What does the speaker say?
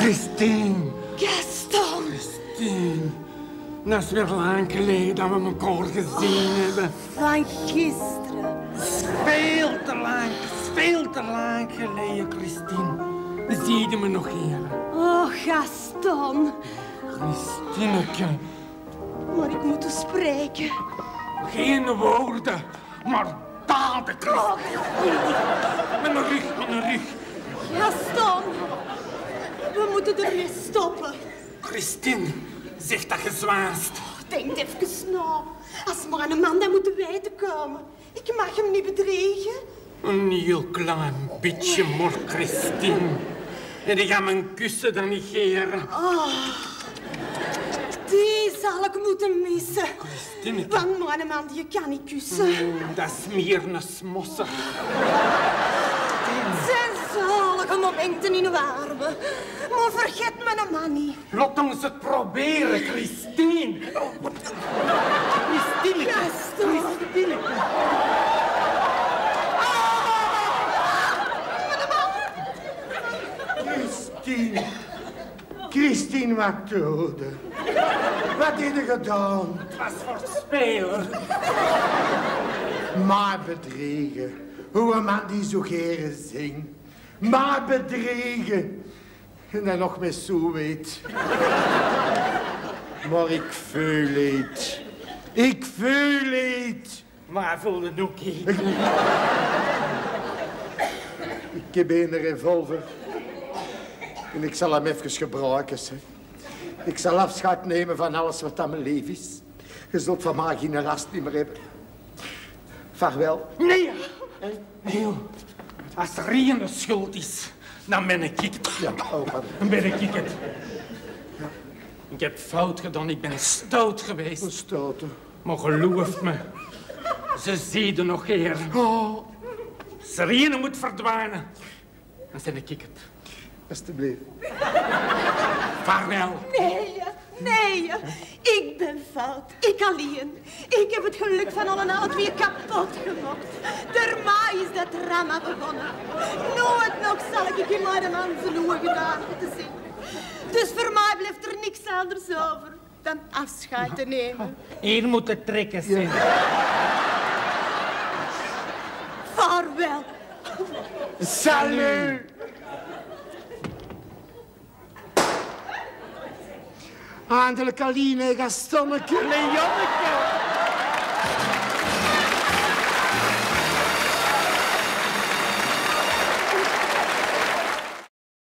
Christine. Gaston. Christine. Dat is weer lang geleden dat we elkaar gezien hebben. Van gisteren. Veel te lang geleden, Christine. Zie je me nog hier? Oh, Gaston. Christineke. Maar ik moet u spreken. Geen woorden, maar daden, Christine. Met mijn rug. Gaston. We moeten ermee stoppen. Christine, zeg dat je zwaast. Denk even na. Als maar een man dat moet te weten komen. Ik mag hem niet bedreigen. Een heel klein beetje, maar Christine. En die gaat mijn kussen dan negeren. Oh, die zal ik moeten missen. Christine. Want mijn man die kan niet kussen. Dat is meer een smosser. Het zijn zalige momenten in uw armen. Maar vergeet mijn man niet. Laat ons het proberen, Christine. Christine. Gaston. Christine. Christine, wat dood. Wat heb je gedaan? Het was voor spelen. Maar bedriegen. Hoe een man die zo geren zingt. Maar bedriegen. En dan nog met zo weet. Maar ik voel het. Ik voel het. Maar voelde ook niet. Ik heb een revolver. En ik zal hem even gebruiken. Hè. Ik zal afscheid nemen van alles wat aan mijn leven is. Je zult van mij geen rast niet meer hebben. Vaarwel. Nee. Als er één schuld is, dan ben ik het. Ja, oh, pardon. Dan ben ik het. Ik heb fout gedaan, ik ben stout geweest. Stoten. Maar geloof me, ze zien er nog eer. Oh, Als er één moet verdwijnen, dan ben ik het. alsjeblieft. Vaarwel. Nee, ik ben fout. Ik alleen. Ik heb het geluk van alle twee kapot gemaakt. Daarna is dat drama begonnen. Nooit nog zal ik in mijn man zijn ogen gedaan te zien. Dus voor mij blijft er niks anders over dan afscheid te nemen. Hier moet het trekken zijn. Vaarwel. Salut! Eindelijk Aline, Gastonneke, Leonneke.